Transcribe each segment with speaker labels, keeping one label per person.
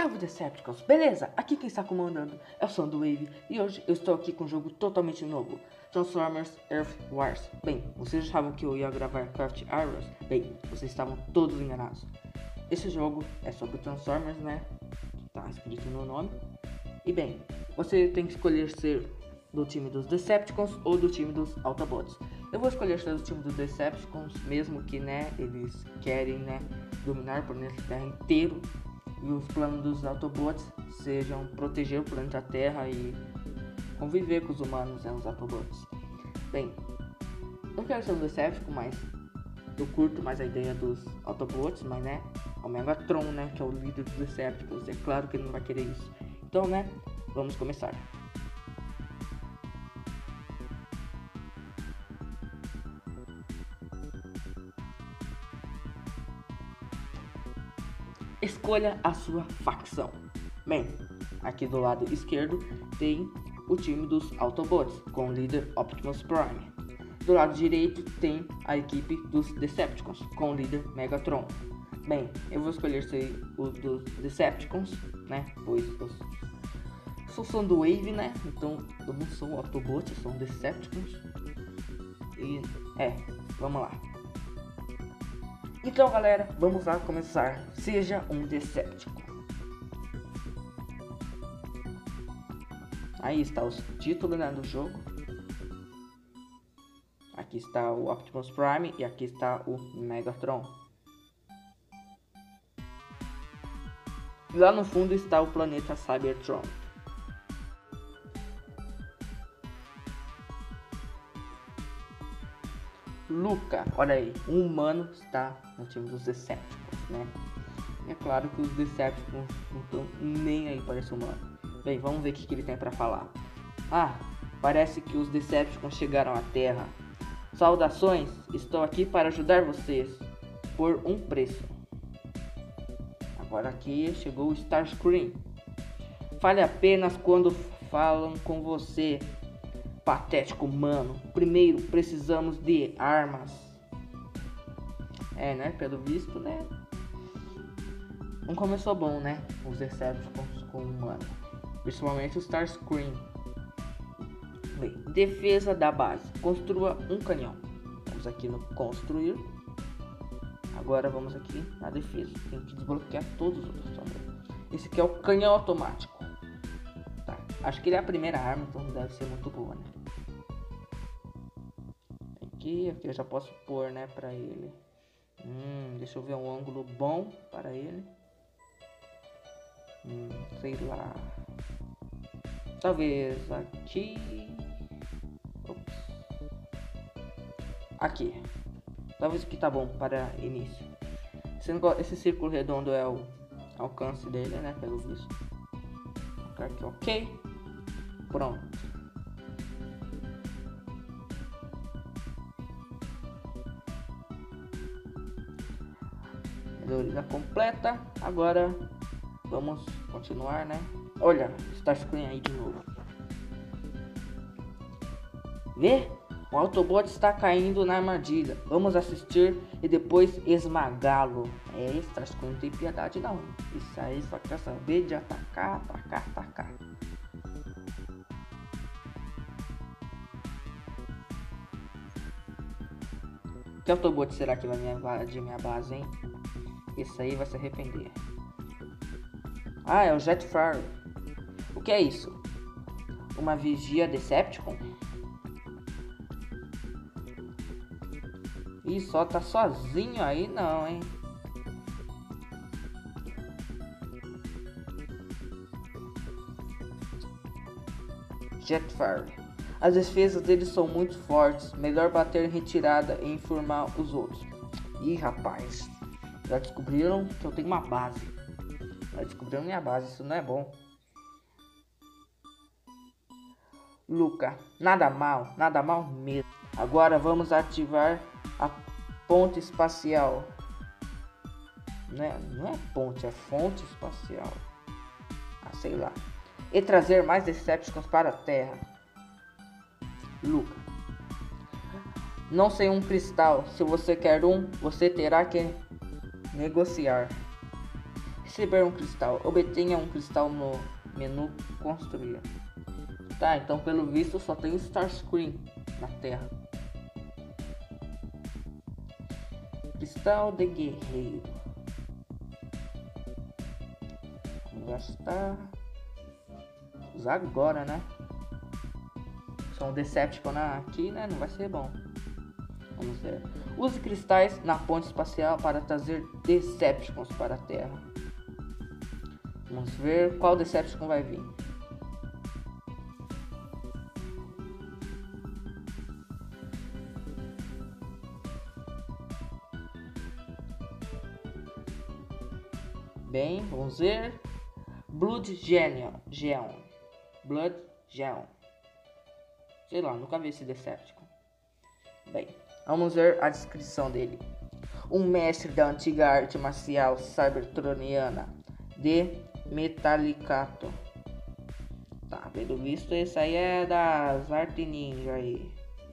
Speaker 1: Salve Decepticons, beleza? Aqui quem está comandando é o Soundwave e hoje eu estou aqui com um jogo totalmente novo, Transformers Earth Wars. Bem, vocês achavam que eu ia gravar Craft Arrows? Bem, vocês estavam todos enganados. Esse jogo é sobre Transformers, né? Tá escrito no nome. E bem, você tem que escolher ser do time dos Decepticons ou do time dos Autobots. Eu vou escolher ser do time dos Decepticons, mesmo que, né, eles querem, né, dominar o planeta Terra inteiro. E os planos dos Autobots sejam proteger o planeta Terra e conviver com os humanos e os Autobots. Bem, eu quero ser um Decepticon, mas eu curto mais a ideia dos Autobots, mas né, o Megatron, né, que é o líder dos Decepticons, é claro que ele não vai querer isso. Então, né, vamos começar. Escolha a sua facção. Bem, aqui do lado esquerdo tem o time dos Autobots, com o líder Optimus Prime. Do lado direito tem a equipe dos Decepticons, com o líder Megatron. Bem, eu vou escolher ser o dos Decepticons, né, pois eu sou Soundwave, né, então eu não sou Autobot, eu sou um Decepticons. E, vamos lá. Então galera, vamos lá começar. Seja um Decepticon. Aí está os títulos, né, do jogo. Aqui está o Optimus Prime e aqui está o Megatron. E lá no fundo está o planeta Cybertron. Luca, olha aí, um humano está no time dos Decepticons, né? E é claro que os Decepticons não estão nem aí para esse humano. Bem, vamos ver o que ele tem para falar. Ah, parece que os Decepticons chegaram à Terra. Saudações, estou aqui para ajudar vocês por um preço. Agora aqui chegou o Starscream. Fale apenas quando falam com você, patético humano. Primeiro precisamos de armas. Né, pelo visto, né, não começou bom, né, os Decepticons com o humano, principalmente o Starscream. Bem, defesa da base. Construa um canhão. Vamos aqui no construir. Agora vamos aqui na defesa. Tem que desbloquear todos os outros também. Esse aqui é o canhão automático. Tá. Acho que ele é a primeira arma, então deve ser muito boa, né? Aqui eu já posso pôr, né, pra ele. Deixa eu ver um ângulo bom para ele. Sei lá. Talvez aqui. Ops. Aqui. Talvez aqui tá bom para início. Esse círculo redondo é o alcance dele, né, pelo visto. Aqui, ok. Pronto. Melhoria completa. Agora vamos continuar, né? Olha, Starscream aí de novo. Vê? O Autobot está caindo na armadilha. Vamos assistir e depois esmagá-lo. Starscream não tem piedade não. Isso aí só quer saber de atacar, atacar, atacar. Que Autobot será que vai me invadir minha base, hein? Isso aí vai se arrepender. Ah, é o Jetfire. O que é isso? Uma vigia Decepticon? Ih, só tá sozinho aí não, hein? Jetfire. As defesas deles são muito fortes. Melhor bater em retirada e informar os outros. Ih, rapaz. Já descobriram que eu tenho uma base. Já descobriram minha base, isso não é bom. Luca, nada mal mesmo. Agora vamos ativar a ponte espacial. Não é ponte, é fonte espacial. Sei lá. E trazer mais Decepticons para a Terra. Luca, não sei um cristal. Se você quer um, você terá que negociar. Receber um cristal. Obtenha um cristal no menu construir. Tá, então pelo visto só tem Starscream na Terra. Cristal de guerreiro. Vamos gastar. Usar agora, né? Só um Decepticon aqui, né? Não vai ser bom. Vamos ver. Use cristais na ponte espacial para trazer Decepticons para a Terra. Vamos ver qual Decepticon vai vir. Bem, vamos ver. Blood Geon. Blood Geon. Sei lá, nunca vi esse Decepticon. Bem, vamos ver a descrição dele. Um mestre da antiga arte marcial cybertroniana de Metallicato. Tá, pelo visto esse aí é das artes ninja aí.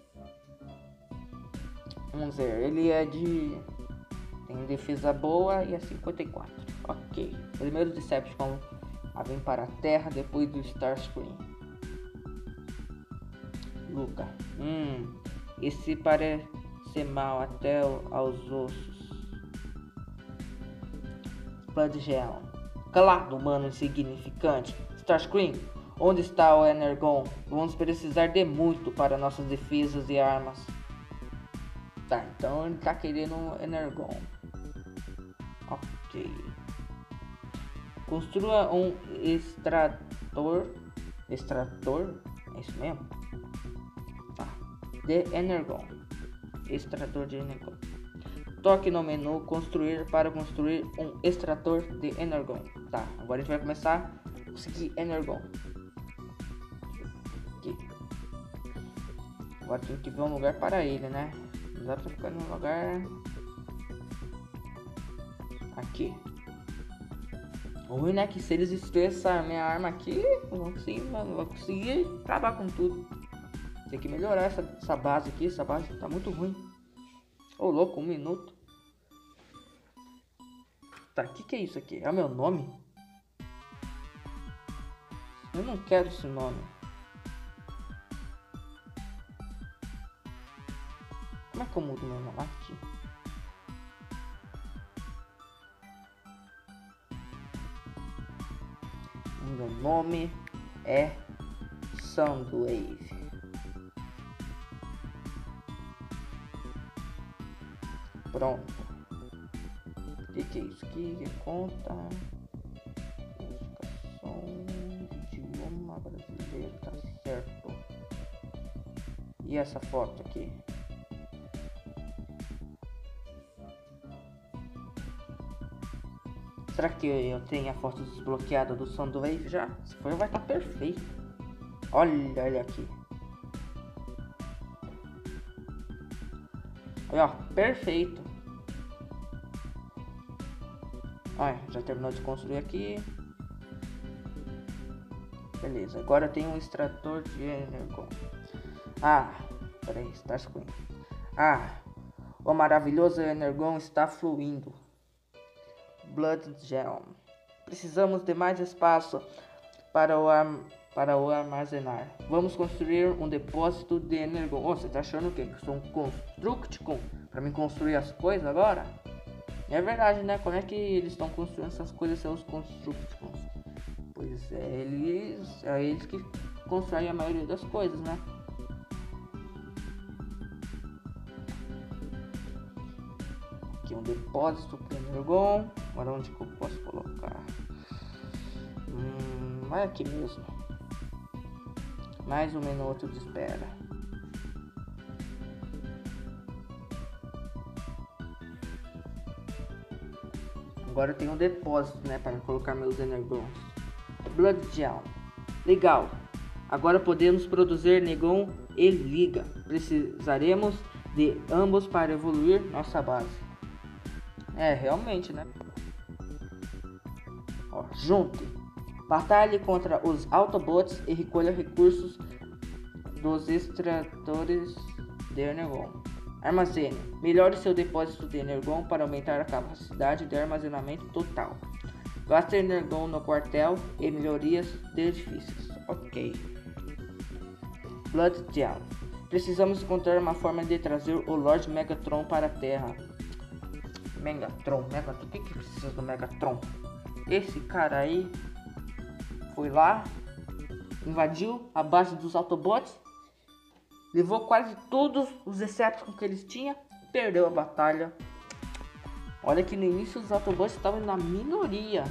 Speaker 1: Vamos ver, ele é de... tem defesa boa e é 54. Ok, primeiro Decepticon a vir para a Terra depois do Starscream. Luca. Esse parece mal até aos ossos. Blood Geon. Calado, humano insignificante. Starscream, onde está o Energon? Vamos precisar de muito para nossas defesas e armas. Tá, então ele tá querendo um Energon. Ok. Construa um extrator. Extrator? É isso mesmo? Tá. De Energon. Extrator de Energon. Toque no menu construir para construir um extrator de Energon. Tá, agora a gente vai começar a conseguir Energon. Aqui. Agora tem que ver um lugar para ele, né? Não dá pra ficar no lugar... aqui. O ruim é que se eles destruírem essa minha arma aqui, eu vou conseguir acabar com tudo. Tem que melhorar essa base aqui. Essa base tá muito ruim. Ô louco, 1 minuto. Tá, o que é isso aqui? É o meu nome? Eu não quero esse nome. Como é que eu mudo meu nome? Aqui. Meu nome é Soundwave. Pronto. O que é isso aqui? Que conta? Educação, idioma brasileiro, tá certo. E essa foto aqui? Será que eu tenho a foto desbloqueada do Soundwave já? Se for, vai estar perfeito. Olha ele aqui. Olha, ó, perfeito. Olha, já terminou de construir aqui. Beleza, agora tem um extrator de Energon. Ah, peraí, Starscream. Ah, o maravilhoso Energon está fluindo. Blood Geon. Precisamos de mais espaço para o armazenar. Vamos construir um depósito de Energon. Oh, você tá achando o quê? Que eu sou um Constructicon para me construir as coisas agora? É verdade, né? Como é que eles estão construindo essas coisas, são os Constructicons? Pois é, eles que constroem a maioria das coisas, né? Aqui um depósito para Energon. Agora onde que eu posso colocar? Vai aqui mesmo. Mais 1 minuto de espera. Agora eu tenho um depósito, né, para colocar meus Energons. Blood Geon. Legal. Agora podemos produzir Energon e Liga. Precisaremos de ambos para evoluir nossa base. É, realmente, né? Ó, junte. Batalhe contra os Autobots e recolha recursos dos extratores de Energon. Armazene. Melhore seu depósito de Energon para aumentar a capacidade de armazenamento total. Gaste Energon no quartel e melhorias de edifícios. Ok. Blood Gem. Precisamos encontrar uma forma de trazer o Lord Megatron para a Terra. Megatron. O que precisa do Megatron? Esse cara aí foi lá, invadiu a base dos Autobots, levou quase todos os Decepticons que eles tinham, perdeu a batalha. Olha que no início os Autobots estavam na minoria.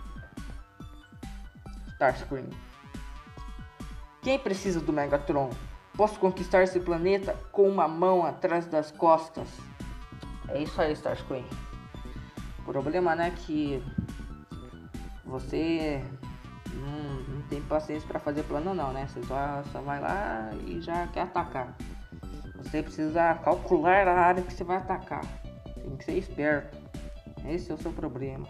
Speaker 1: Starscream. Quem precisa do Megatron? Posso conquistar esse planeta com uma mão atrás das costas. É isso aí, Starscream. O problema, né, que você não tem paciência para fazer plano não, né? Você só vai lá e já quer atacar. Você precisa calcular a área que você vai atacar. Tem que ser esperto. Esse é o seu problema.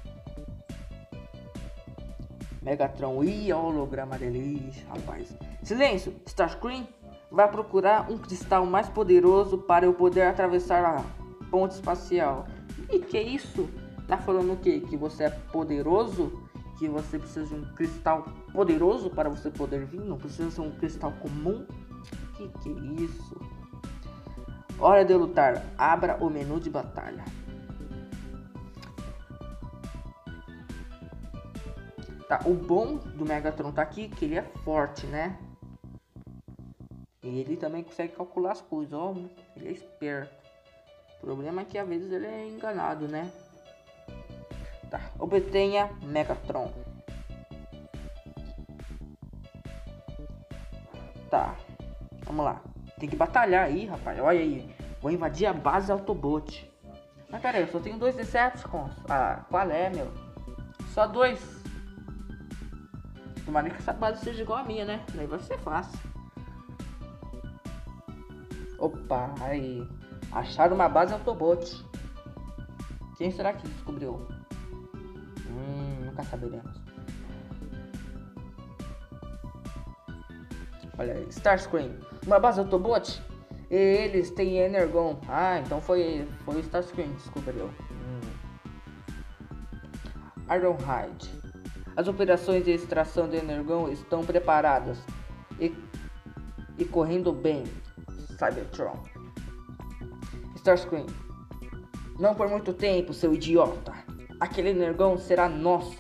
Speaker 1: Megatron. Ih, o holograma dele. Ih, rapaz. Silêncio! Starscream vai procurar um cristal mais poderoso para eu poder atravessar a ponte espacial. E que é isso? Tá falando o quê? Que você é poderoso? Que você precisa de um cristal poderoso para você poder vir? Não precisa ser um cristal comum? Que é isso? Hora de lutar. Abra o menu de batalha. Tá, o bom do Megatron tá aqui que ele é forte, né? E ele também consegue calcular as coisas, ó. Ele é esperto. O problema é que às vezes ele é enganado, né? Tá, obtenha Megatron. Tá, vamos lá. Tem que batalhar aí, rapaz. Olha aí. Vou invadir a base Autobot. Mas pera aí, eu só tenho 2 Decepticons. Ah, qual é, meu? Só 2. Tomara que essa base seja igual a minha, né? Daí vai ser fácil. Opa, aí. Acharam uma base Autobot. Quem será que descobriu? Nunca saberemos. Olha aí, Starscream. Uma base Autobot? E eles têm Energon. Ah, então foi o Starscream que descobriu. Ironhide. As operações de extração de Energon estão preparadas e correndo bem. Cybertron. Starscream. Não por muito tempo, seu idiota. Aquele Energon será nosso.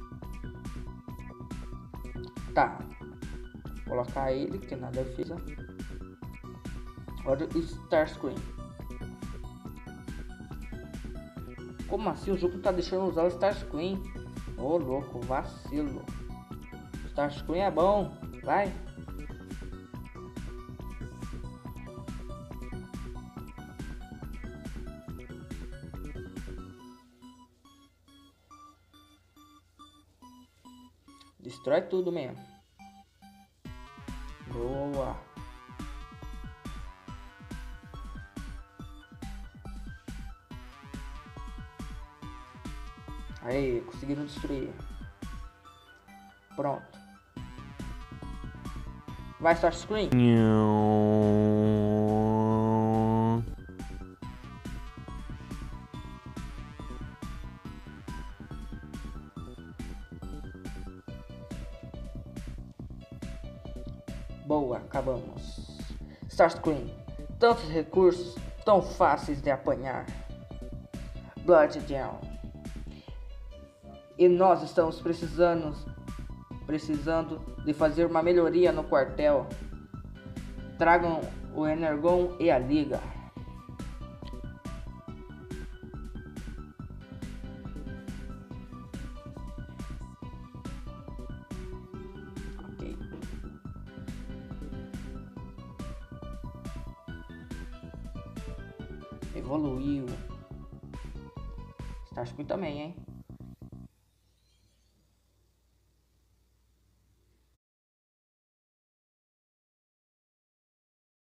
Speaker 1: Tá. Vou colocar ele, que na defesa. Olha o Starscream. Como assim? O jogo tá deixando usar o Starscream? Ô, louco, vacilo. Starscream é bom. Vai. Destrói tudo mesmo. Boa. Aí, conseguiram destruir. Pronto. Vai, Starscream. Boa, acabamos. Starscream. Tantos recursos, tão fáceis de apanhar. Blood Gem. E nós estamos precisando de fazer uma melhoria no quartel. Tragam o Energon e a Liga. Ok. Evoluiu. Starscream também, hein?